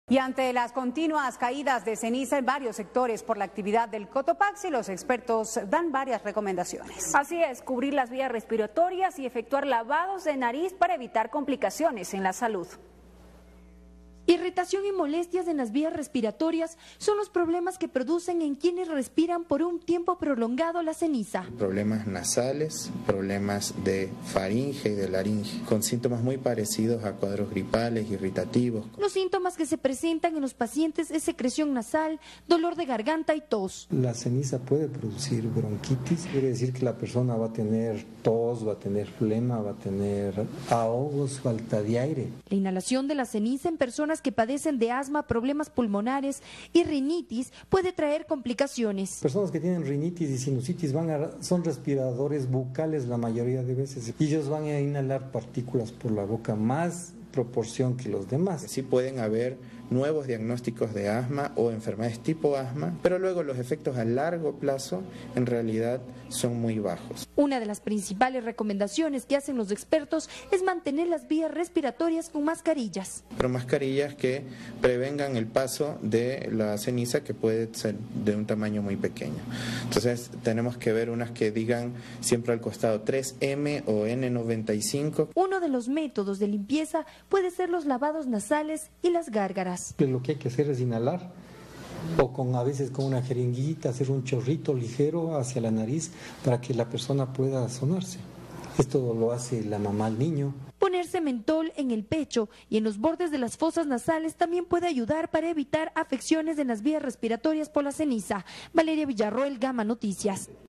Y ante las continuas caídas de ceniza en varios sectores por la actividad del Cotopaxi, los expertos dan varias recomendaciones. Así es, cubrir las vías respiratorias y efectuar lavados de nariz para evitar complicaciones en la salud. Irritación y molestias en las vías respiratorias son los problemas que producen en quienes respiran por un tiempo prolongado la ceniza. Problemas nasales, problemas de faringe y de laringe, con síntomas muy parecidos a cuadros gripales, irritativos. Los síntomas que se presentan en los pacientes es secreción nasal, dolor de garganta y tos. La ceniza puede producir bronquitis, quiere decir que la persona va a tener tos, va a tener flema, va a tener ahogos, falta de aire. La inhalación de la ceniza en personas que padecen de asma, problemas pulmonares y rinitis puede traer complicaciones. Personas que tienen rinitis y sinusitis son respiradores bucales la mayoría de veces y ellos van a inhalar partículas por la boca más proporción que los demás. Sí pueden haber nuevos diagnósticos de asma o enfermedades tipo asma, pero luego los efectos a largo plazo en realidad son muy bajos. Una de las principales recomendaciones que hacen los expertos es mantener las vías respiratorias con mascarillas. Pero mascarillas que prevengan el paso de la ceniza, que puede ser de un tamaño muy pequeño. Entonces tenemos que ver unas que digan siempre al costado 3M o N95. Uno de los métodos de limpieza puede ser los lavados nasales y las gárgaras. Lo que hay que hacer es inhalar o a veces con una jeringuita hacer un chorrito ligero hacia la nariz para que la persona pueda sonarse. Esto lo hace la mamá al niño. Ponerse mentol en el pecho y en los bordes de las fosas nasales también puede ayudar para evitar afecciones en las vías respiratorias por la ceniza. Valeria Villarroel, Gama Noticias.